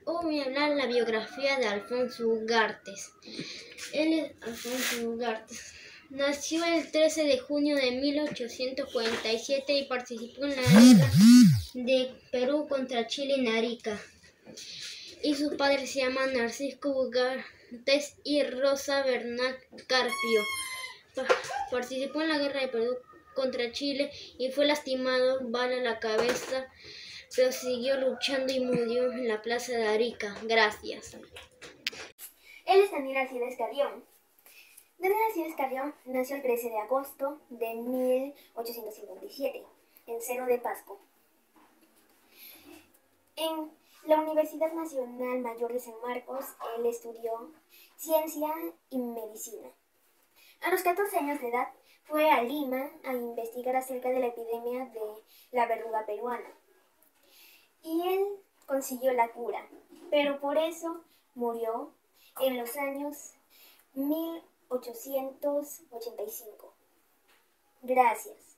Hoy voy a hablar la biografía de Alfonso Ugarte. Él es Alfonso Ugarte. Nació el 13 de junio de 1847 y participó en la guerra de Perú contra Chile en Arica. Y sus padres se llaman Narciso Ugarte y Rosa Bernal Carpio. Participó en la guerra de Perú contra Chile y fue lastimado, bala a la cabeza, pero siguió luchando y murió en la plaza de Arica. Gracias. Él es Daniel Alcides Carrión. Daniel Alcides Carrión nació el 13 de agosto de 1857 en Cerro de Pasco. En la Universidad Nacional Mayor de San Marcos, él estudió Ciencia y Medicina. A los 14 años de edad fue a Lima a investigar acerca de la epidemia de la verruga peruana. Y él consiguió la cura, pero por eso murió en los años 1885. Gracias.